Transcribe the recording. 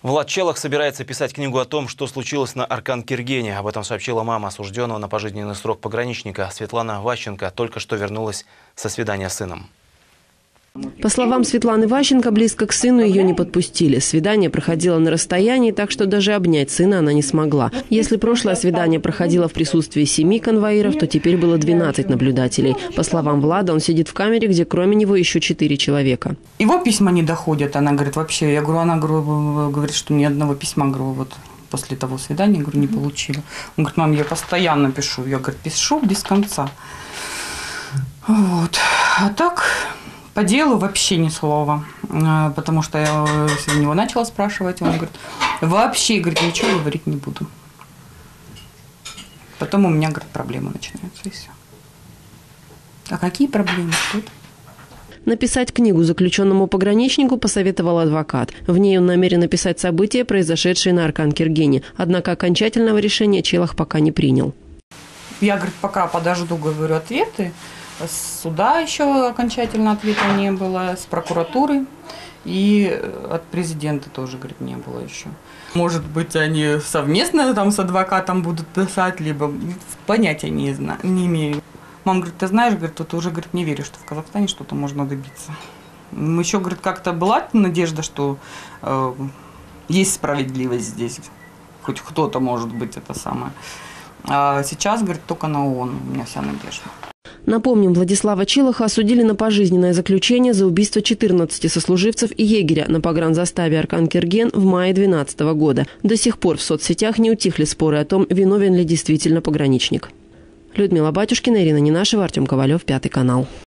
Влад Челах собирается писать книгу о том, что случилось на Аркан-Кергене. Об этом сообщила мама осужденного на пожизненный срок пограничника. Светлана Ващенко только что вернулась со свидания с сыном. По словам Светланы Ващенко, близко к сыну ее не подпустили. Свидание проходило на расстоянии, так что даже обнять сына она не смогла. Если прошлое свидание проходило в присутствии 7 конвоиров, то теперь было 12 наблюдателей. По словам Влада, он сидит в камере, где кроме него еще 4 человека. Его письма не доходят, она говорит, вообще. Я говорю, она говорит, что ни одного письма, говорю, вот после того свидания, говорю, не получила. Он говорит, мам, я постоянно пишу. Я, говорю, пишу без конца. Вот. А так... По делу вообще ни слова, потому что я у него начала спрашивать, он говорит, вообще, говорит, ничего говорить не буду. Потом у меня, говорит, проблемы начинаются, и все. А какие проблемы? Что-то? Написать книгу заключенному пограничнику посоветовал адвокат. В ней он намерен описать события, произошедшие на Аркан-Кергене. Однако окончательного решения Челах пока не принял. Я, говорит, пока подожду, говорю, ответы. С суда еще окончательно ответа не было, с прокуратуры и от президента тоже, говорит, не было еще. Может быть, они совместно там с адвокатом будут писать, либо понятия не имею. Мама говорит, ты знаешь, говорит, ты уже, говорит, не веришь, что в Казахстане что-то можно добиться. Еще, говорит, как-то была надежда, что есть справедливость здесь, хоть кто-то может быть это самое. А сейчас, говорит, только на ООН у меня вся надежда. Напомним, Владислава Челаха осудили на пожизненное заключение за убийство 14 сослуживцев и егеря на погранзаставе Аркан-Керген в мае 2012 года. До сих пор в соцсетях не утихли споры о том, виновен ли действительно пограничник. Людмила Батюшкина, Ирина Ненашева, Артем Ковалев, 5 канал.